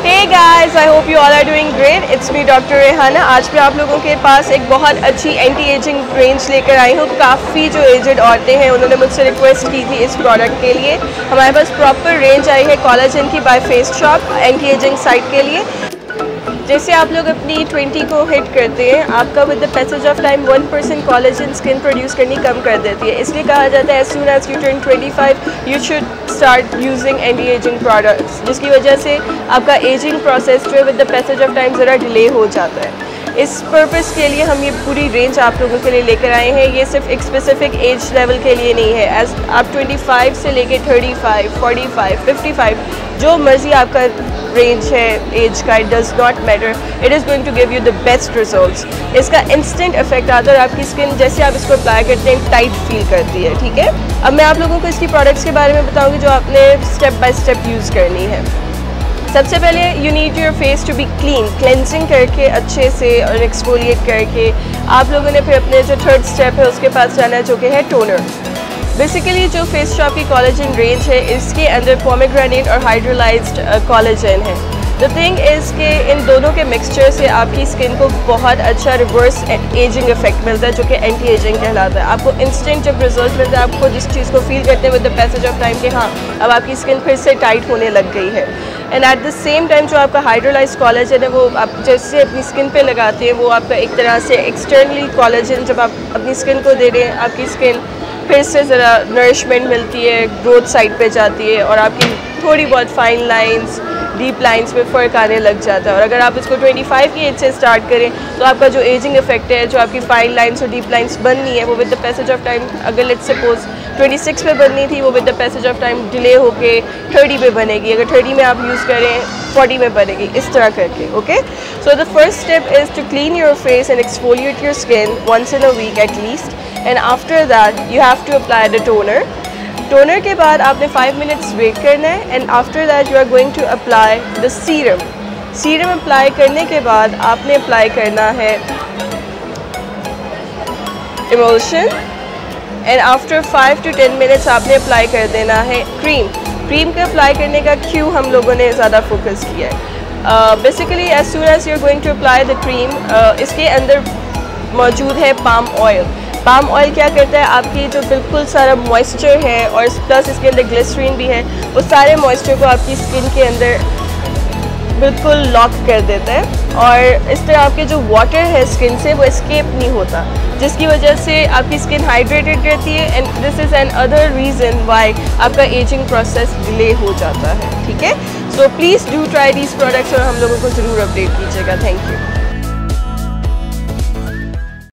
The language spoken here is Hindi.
Hey guys, I hope you all are doing great. It's me doctor Rehana. आज मैं आप लोगों के पास एक बहुत अच्छी एंटी एजिंग रेंज लेकर आई हूँ। काफ़ी जो एजड औरतें हैं उन्होंने मुझसे रिक्वेस्ट की थी इस प्रोडक्ट के लिए। हमारे पास प्रॉपर रेंज आई है कोलाजन की by Face Shop anti ageing site के लिए। जैसे आप लोग अपनी 20 को हिट करते हैं, आपका with the passage of time 1% collagen skin produce करनी कम कर देती है। इसलिए कहा जाता है as soon as you turn 25 you should start using anti ageing products, जिसकी वजह से आपका एजिंग प्रोसेस जो है with the passage of time ज़रा डिले हो जाता है। इस पर्पस के लिए हम ये पूरी रेंज आप लोगों के लिए लेकर आए हैं। ये सिर्फ एक स्पेसिफिक एज लेवल के लिए नहीं है। एज आप 25 से लेके 35, 45, 55 जो मर्जी आपका रेंज है एज का, it does not matter, it is going to give you the best results. इसका इंस्टेंट इफेक्ट आता है और आपकी स्किन जैसे आप इसको अप्लाई करते हैं टाइट फील करती है। ठीक है, अब मैं आप लोगों को इसकी प्रोडक्ट्स के बारे में बताऊंगी जो आपने स्टेप बाय स्टेप यूज़ करनी है। सबसे पहले you need your face to be clean, cleansing करके अच्छे से और एक्सफोलिएट करके आप लोगों ने फिर अपने जो थर्ड स्टेप है उसके पास जाना है, जो कि है टोनर। बेसिकली जो फेस शॉप की कोलाजन रेंज है इसके अंदर पोमेग्रेनेट और हाइड्रोलाइज्ड कोलाजन है। द थिंग इज़ कि इन दोनों के मिक्सचर से आपकी स्किन को बहुत अच्छा रिवर्स एजिंग इफेक्ट मिलता है, जो कि एंटी एजिंग कहलाता है। आपको इंस्टेंट जब रिजल्ट मिलता है, आपको जिस चीज़ को फील करते हैं with the passage of time कि हाँ अब आपकी स्किन फिर से टाइट होने लग गई है। And at the same time जो आपका हाइड्रोलाइज्ड कोलाजन है वो आप जैसे अपनी स्किन पे लगाते हैं वो आपका एक तरह से एक्सटर्नली कोलाजन जब आप अपनी स्किन को दे रहे हैं, आपकी स्किन फिर से ज़रा नरिशमेंट मिलती है, ग्रोथ साइड पे जाती है और आपकी थोड़ी बहुत फाइन लाइंस, डीप लाइंस में फ़र्क आने लग जाता है। और अगर आप इसको 25 की एज से स्टार्ट करें तो आपका जो एजिंग इफेक्ट है, जो आपकी फाइन लाइंस और डीप लाइंस बननी है वो with the passage of time, अगर लेट्स सपोज 26 पे बननी थी वो with the passage of time delay होके 30 पे बनेगी। अगर 30 में आप यूज़ करें 40 में बनेगी, इस तरह करके। Okay, so the first step is to clean your face and exfoliate your skin once in a week at least, and after that you have to apply the toner. Toner के बाद आपने 5 मिनट्स वेट करना है and after that you are going to apply the serum. Serum apply करने के बाद आपने अप्लाई करना है emulsion and after 5 to 10 minutes आपने अप्लाई कर देना है क्रीम। क्रीम के अप्लाई करने का क्यों हम लोगों ने ज़्यादा फोकस किया है। Basically as soon as you are going to apply the cream, इसके अंदर मौजूद है पाम ऑयल। पाम ऑयल क्या करता है, आपकी जो बिल्कुल सारा मॉइस्चर है और प्लस इसके अंदर ग्लिसरीन भी है, वो सारे मॉइस्चर को आपकी स्किन के अंदर बिल्कुल लॉक कर देता है और इस तरह आपके जो वाटर है स्किन से वो एस्केप नहीं होता, जिसकी वजह से आपकी स्किन हाइड्रेटेड रहती है and this is another reason why आपका एजिंग प्रोसेस डिले हो जाता है। ठीक है, so please do try these products और हम लोगों को ज़रूर अपडेट कीजिएगा। Thank you.